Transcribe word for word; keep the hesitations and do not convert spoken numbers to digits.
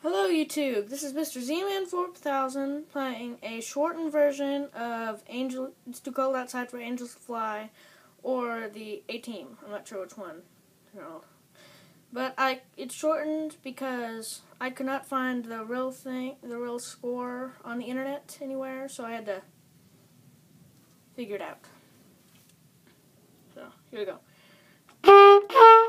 Hello YouTube, this is Mister Z-Man four thousand playing a shortened version of Angel, It's Too Cold Outside for Angels to Fly, or the A-Team. I'm not sure which one. You know. But I it's shortened because I could not find the real thing, the real score on the internet anywhere, so I had to figure it out. So, here we go.